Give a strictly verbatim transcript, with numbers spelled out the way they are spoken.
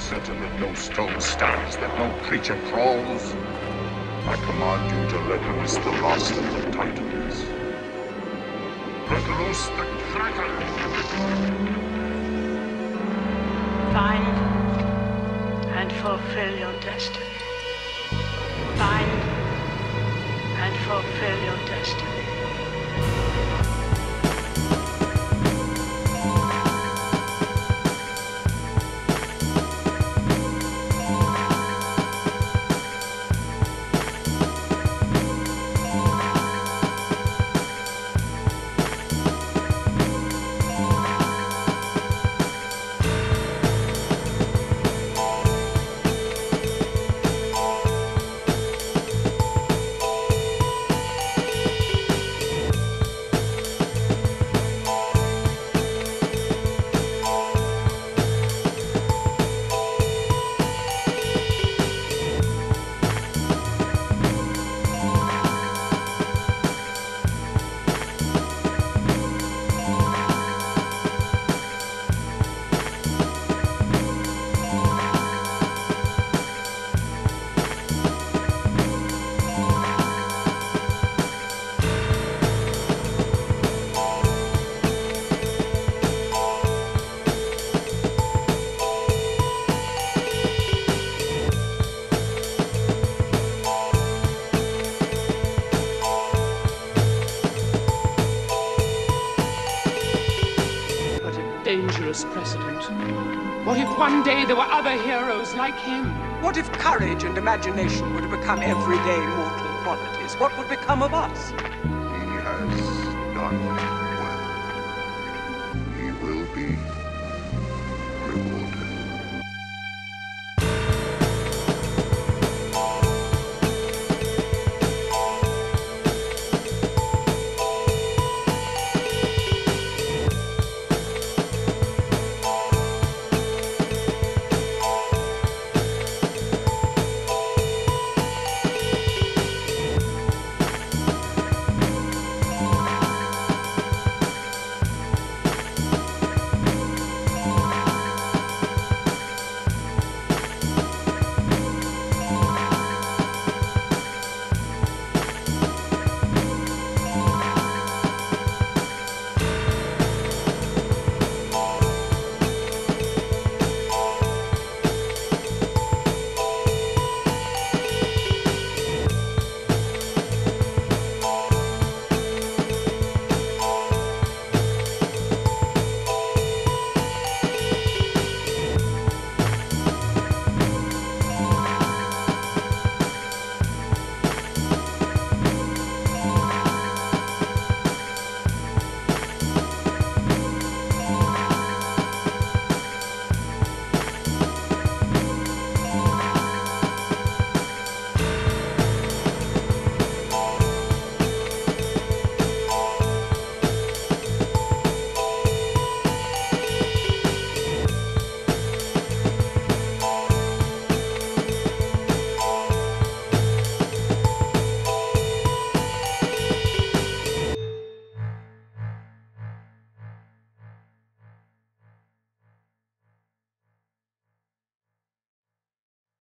certain that no stone stands, that no creature crawls, I command you to let loose the last of the Titans. Let loose the Kraken! Find and fulfill your destiny. Find and fulfill your destiny. Dangerous precedent. What if one day there were other heroes like him? What if courage and imagination were to become everyday mortal qualities? What would become of us? He has done